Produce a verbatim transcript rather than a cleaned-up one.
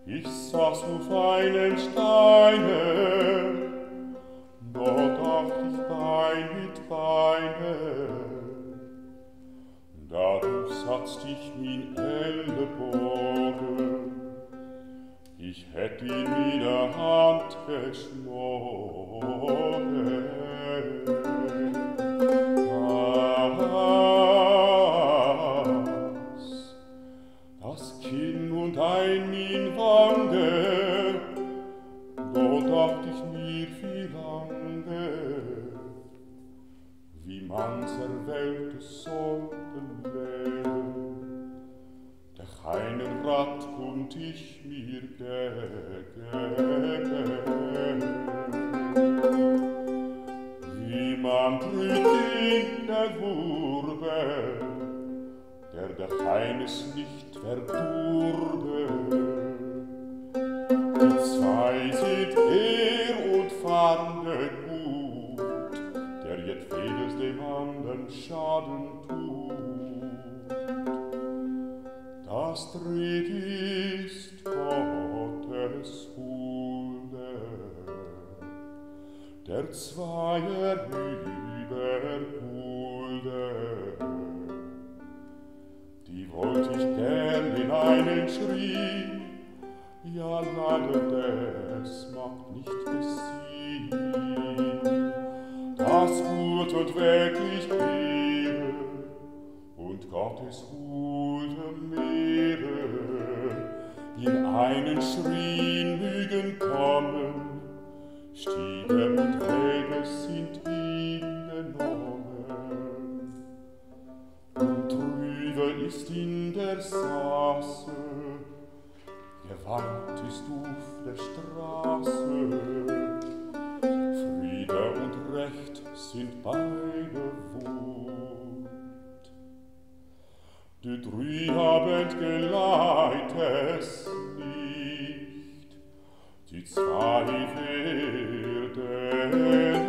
Ich saß auf einem Steine, dort dacht ich Bein mit Beine. Dadurch satzt ich min Ellenbogen, ich hätt ihn mit der Hand geschmoren. Das Kinn und ein min Wange, da dacht ich mir wie lange, wie mancher Welt es sollten werden, der keinen Rat und ich mir gegen. Wie man brüht in der Wurbe, der der keines nicht verdurbe. Die zwei sind er und Farne gut, der jet vieles dem andern Schaden tut. Das Dritt ist Gottes Hulde, der Zweier Überhulde. Die wollt ich gern in einen Schrieb, ja leider des macht nicht besiegen. Das gut und wirklich Ehre und Gottes Hulde Meere in einen Schrien mögen kommen, Stiege und Wege sind ihm genommen. Und trübe ist in der Sasse, Gewalt ist auf der Straße, Friede und Recht sind beide wund. Die drei haben geleit es nicht, die zwei werden